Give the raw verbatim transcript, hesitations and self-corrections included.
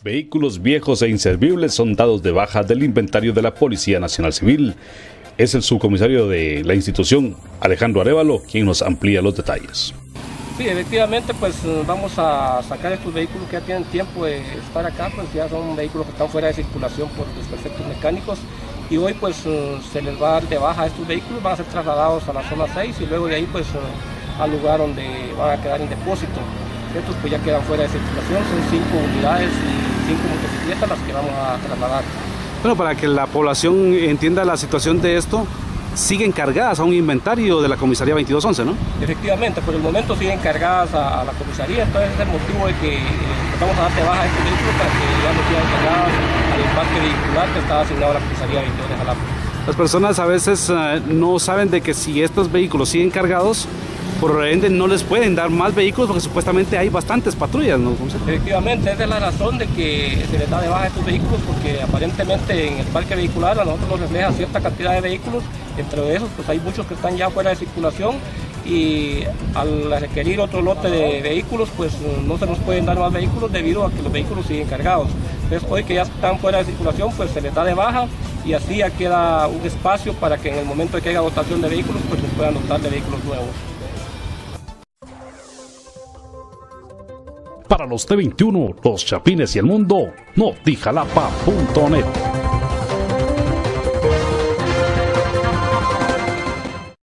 Vehículos viejos e inservibles son dados de baja del inventario de la Policía Nacional Civil. Es el subcomisario de la institución, Alejandro Arévalo, quien nos amplía los detalles. Sí, efectivamente, pues vamos a sacar estos vehículos que ya tienen tiempo de estar acá, pues ya son vehículos que están fuera de circulación por desperfectos mecánicos, y hoy pues se les va a dar de baja a estos vehículos, van a ser trasladados a la zona seis y luego de ahí pues al lugar donde van a quedar en depósito. Estos pues ya quedan fuera de circulación, son cinco unidades y cinco motocicletas las que vamos a trasladar. Bueno, para que la población entienda la situación de esto, siguen cargadas a un inventario de la comisaría veintidós once, ¿no? Efectivamente, por el momento siguen cargadas a, a la comisaría, entonces ese es el motivo de que eh, vamos a dar de baja a estos vehículos para que ya no sigan cargadas al parque vehicular que está asignado a la comisaría veintidós de Jalapa. Las personas a veces uh, no saben de que si estos vehículos siguen cargados, por ende no les pueden dar más vehículos porque supuestamente hay bastantes patrullas, ¿no? Efectivamente, esa es la razón de que se les da de baja a estos vehículos, porque aparentemente en el parque vehicular a nosotros nos refleja cierta cantidad de vehículos, entre esos pues hay muchos que están ya fuera de circulación y al requerir otro lote de vehículos pues no se nos pueden dar más vehículos debido a que los vehículos siguen cargados. Entonces hoy que ya están fuera de circulación pues se les da de baja y así ya queda un espacio para que en el momento de que haya dotación de vehículos pues nos puedan dotar de vehículos nuevos. Para los T veintiuno, Los Chapines y el Mundo, Notijalapa punto net.